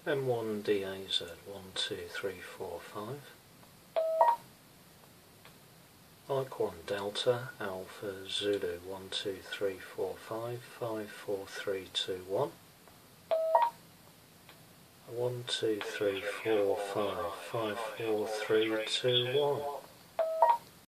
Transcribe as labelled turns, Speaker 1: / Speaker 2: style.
Speaker 1: M1DAZ 12345. Mike 1 Delta Alpha Zulu 12345 54321. 12345 54321.